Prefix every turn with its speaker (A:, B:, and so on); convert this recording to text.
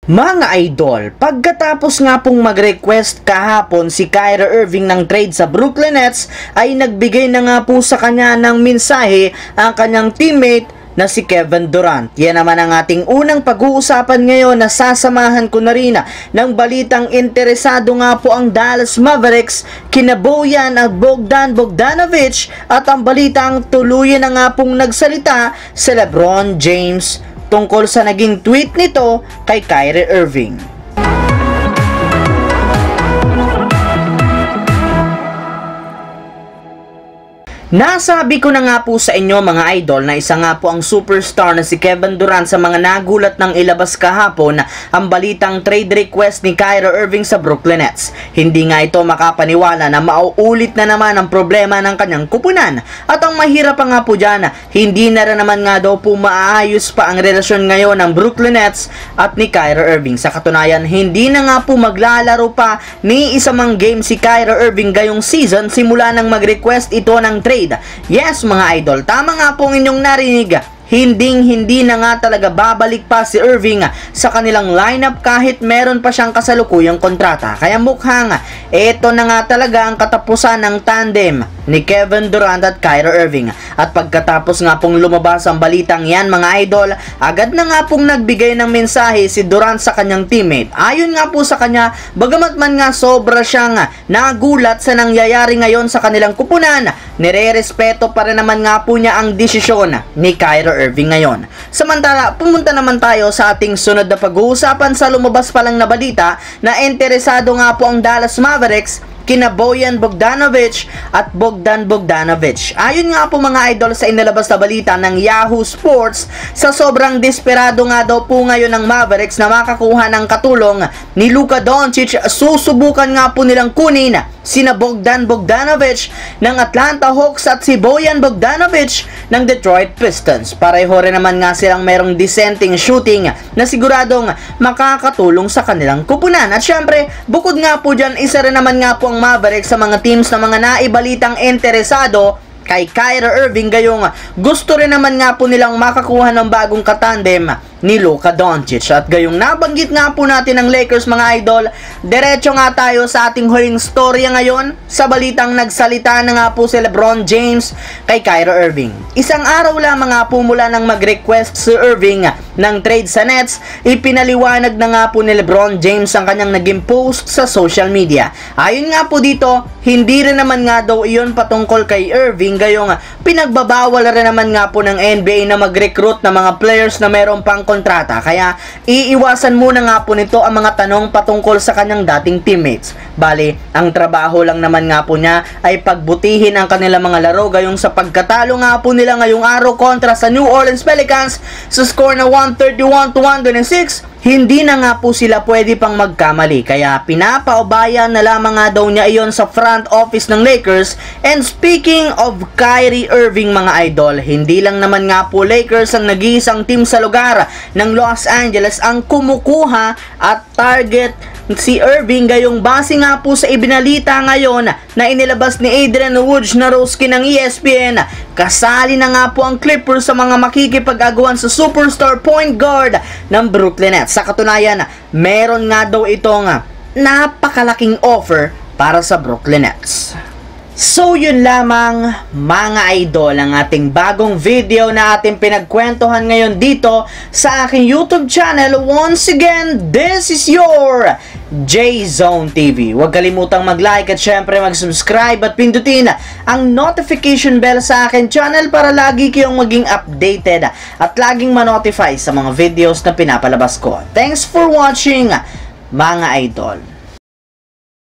A: Mga idol, pagkatapos nga pong mag-request kahapon si Kyrie Irving ng trade sa Brooklyn Nets, ay nagbigay na nga po sa kanya ng mensahe ang kanyang teammate na si Kevin Durant. Yan naman ang ating unang pag-uusapan ngayon na sasamahan ko na rin ng balitang interesado nga po ang Dallas Mavericks kina Bojan at Bogdan Bogdanovic, at ang balitang tuluyan na nga pong nagsalita si LeBron James tungkol sa naging tweet nito kay Kyrie Irving. Nasabi ko na nga po sa inyo mga idol na isa nga po ang superstar na si Kevin Durant sa mga nagulat ng ilabas kahapon ang balitang trade request ni Kyrie Irving sa Brooklyn Nets. Hindi nga ito makapaniwala na mauulit na naman ang problema ng kanyang kupunan. At ang mahirap pa nga po dyan, hindi na rin naman nga daw po maayos pa ang relasyon ngayon ng Brooklyn Nets at ni Kyrie Irving. Sa katunayan, hindi na nga po maglalaro pa ni isa mang game si Kyrie Irving gayong season simula nang mag-request ito ng trade. Yes mga idol, tama nga pong inyong narinig, hindi na nga talaga babalik pa si Irving sa kanilang lineup kahit meron pa siyang kasalukuyang kontrata. Kaya mukhang ito na nga talaga ang katapusan ng tandem ni Kevin Durant at Kyrie Irving. At pagkatapos nga pong lumabas ang balitang yan mga idol, agad na nga pong nagbigay ng mensahe si Durant sa kanyang teammate. Ayon nga po sa kanya, bagamat man nga sobra siyang nagulat sa nangyayari ngayon sa kanilang kupunan, nire-respeto pa rin naman nga po niya ang desisyon ni Kyrie Irving ngayon. Samantala, pumunta naman tayo sa ating sunod na pag-uusapan sa lumabas pa lang na balita na interesado nga po ang Dallas Mavericks kina Bojan Bogdanovic at Bogdan Bogdanovic. Ayon nga po mga idol sa inilabas na balita ng Yahoo Sports, sa sobrang desperado nga daw po ngayon ng Mavericks na makakuha ng katulong ni Luka Doncic, susubukan nga po nilang kunin sina Bogdan Bogdanovic ng Atlanta Hawks at si Bojan Bogdanovic ng Detroit Pistons. Pareho rin naman nga silang merong dissenting shooting na siguradong makakatulong sa kanilang kupunan. At syempre, bukod nga po dyan, isa rin naman nga po ang Mavericks sa mga teams na mga naibalitang interesado kay Kyrie Irving, gayong gusto rin naman nga po nilang makakuha ng bagong katandem ni Luka Doncic. At gayong nabanggit nga po natin ng Lakers mga idol, diretso nga tayo sa ating huling storya ngayon sa balitang nagsalita na nga po si LeBron James kay Kyrie Irving. Isang araw lamang nga po mula nang mag-request si Irving ng trade sa Nets, ipinaliwanag na nga po ni LeBron James ang kanyang naging post sa social media. Ayon nga po dito, hindi rin naman nga daw iyon patungkol kay Irving, gayong pinagbabawal rin naman nga po ng NBA na mag-recruit ng mga players na meron pang kontrata, kaya iiwasan muna nga po nito ang mga tanong patungkol sa kanyang dating teammates. Bali, ang trabaho lang naman nga po niya ay pagbutihin ang kanilang mga laro, gayong sa pagkatalo nga po nila ngayong araw kontra sa New Orleans Pelicans sa score na 131-126, hindi na nga po sila pwede pang magkamali, kaya pinapaubayan na lamang nga daw niya iyon sa front office ng Lakers. And speaking of Kyrie Irving mga idol, hindi lang naman nga po Lakers ang nag-iisang team sa lugar ng Los Angeles ang kumukuha at target si Irving, gayong base nga po sa ibinalita ngayon na inilabas ni Adrian Wojnarowski ng ESPN, kasali na nga po ang Clippers sa mga makikipag-aguan sa superstar point guard ng Brooklyn Nets. Sa katunayan, meron nga daw itong napakalaking offer para sa Brooklyn Nets. So yun lamang mga idol ang ating bagong video na ating pinagkwentuhan ngayon dito sa aking YouTube channel. Once again, this is your J-Zone TV. Huwag kalimutang mag-like at syempre mag-subscribe at pindutin ang notification bell sa aking channel para lagi kayong maging updated at laging ma-notify sa mga videos na pinapalabas ko. Thanks for watching mga idol.